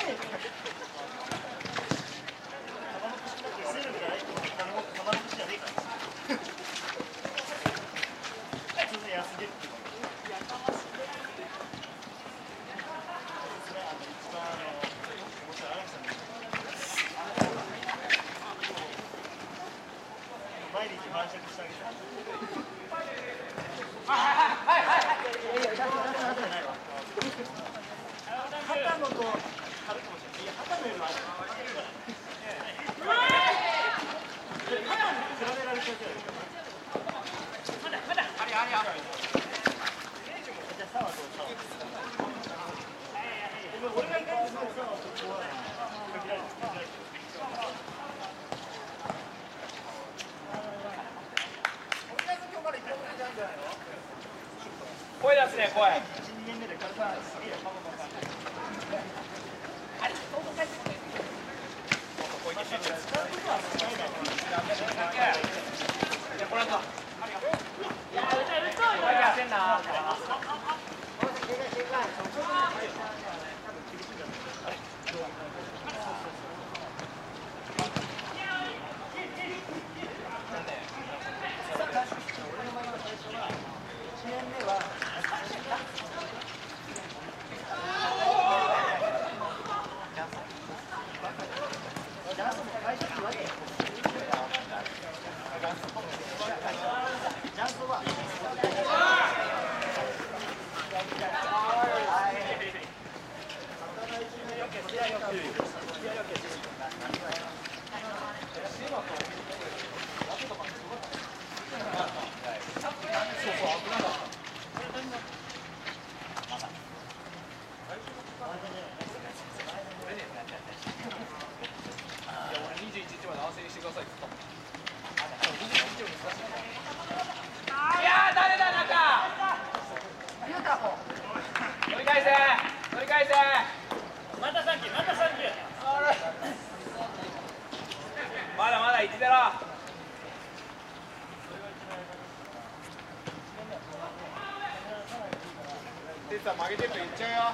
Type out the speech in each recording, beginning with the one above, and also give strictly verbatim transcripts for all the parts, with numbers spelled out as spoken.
毎日晩酌してあげて。肩のと軽くもしれない。いや、肩のよりはある。肩に比べられちゃうじゃないですか。まだまだあれあれあれ。じゃあサワーとサワー。俺がいかにするサワーとこは限られてる。 声出すね、声。まだまだいちゼロ。てつさん曲げてると言っちゃうよ。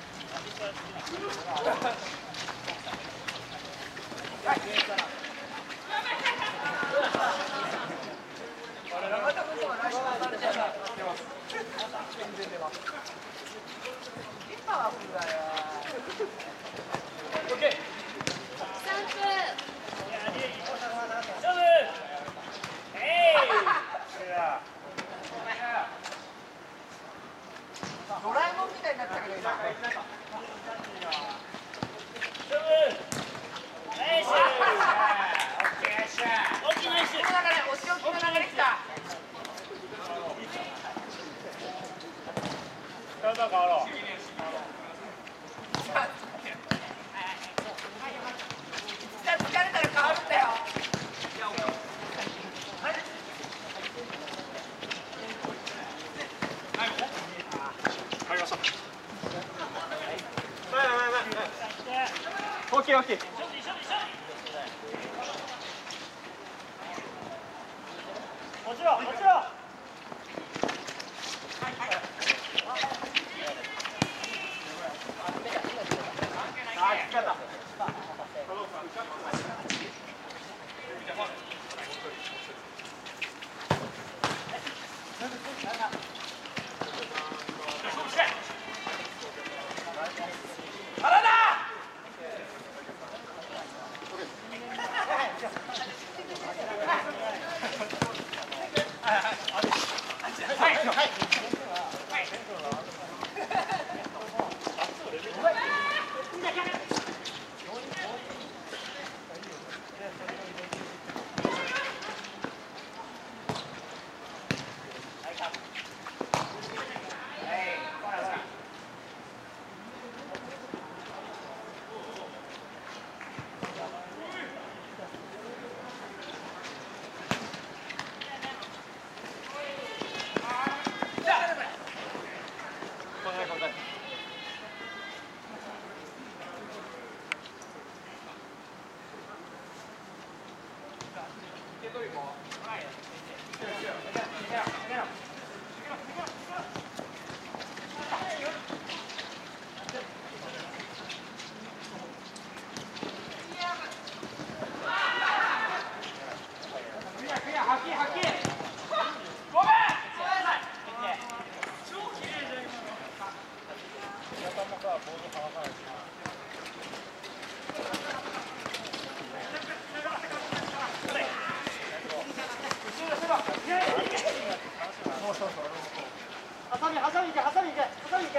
ドラえもんみたいになったけど今。 体変わろう。 疲れたら変わるんだよ。 入りました。オッケーオッケー。 もちろんもちろん。 み挟み行け挟み行け挟み行け。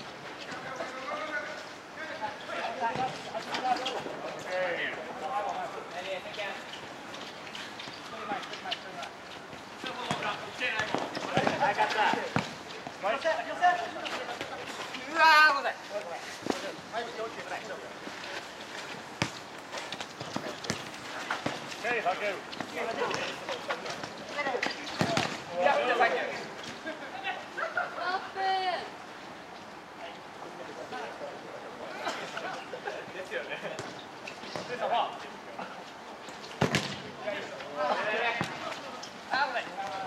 うわーごめん。 手かける。 いや、じゃあ先。 ですよね。 あ、ごめん。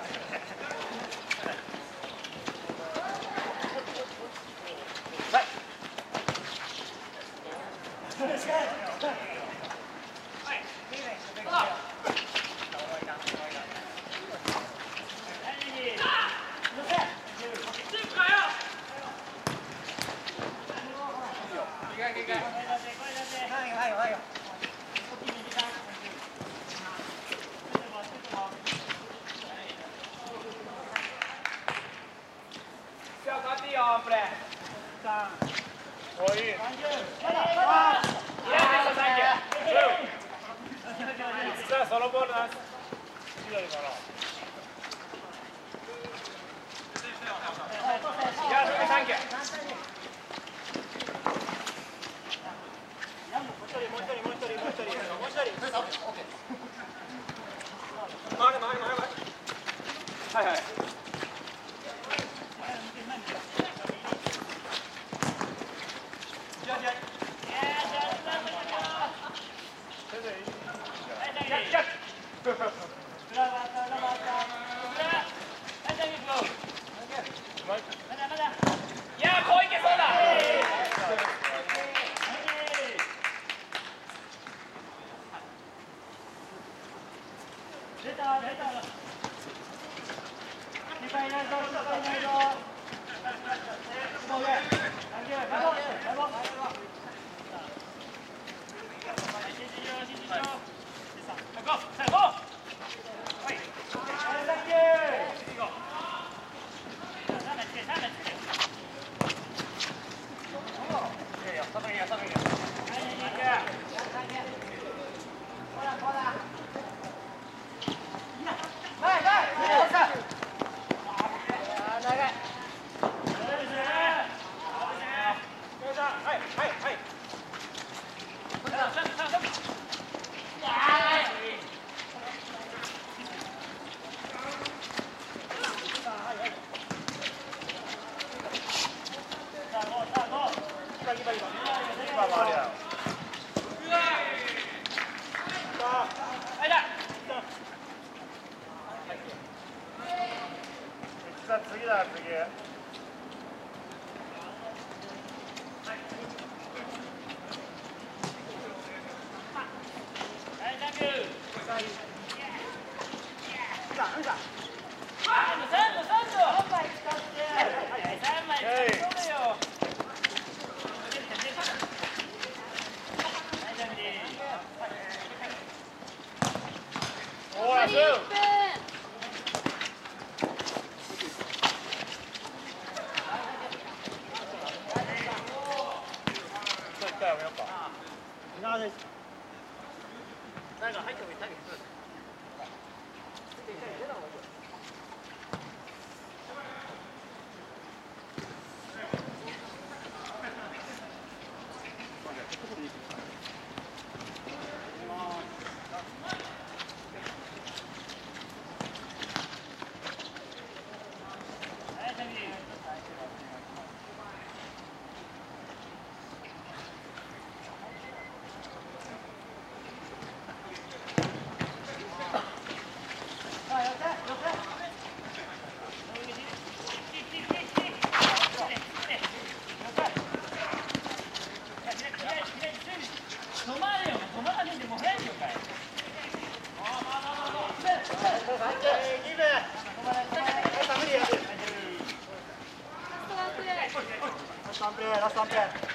おいい。さあそのボールなんです。左から。いや、サンキュー。 もう一人もう一人もう一人もう一人もう一人。 回れ回れ回れ回れ。はいはい。 いや、こういけそうだ。 出た出た。失敗ないぞ失敗ないぞ。もうね。サンキュー。バイバイ。バイバイ。新次郎新次郎。さあ、ゴー。さあ、ゴー。はい。サンキュー。ゴー。さあ、さあ、つけ、さあ、つけ。いやいや、外にいや、外にいや。はい、いけ。ほら、ほら。はい、はい。長い。 はいはいはい。次だ次。ほら、 誰か入ってもいい、誰か入ってもいい。ラストワンプレー、ラストワンプレー。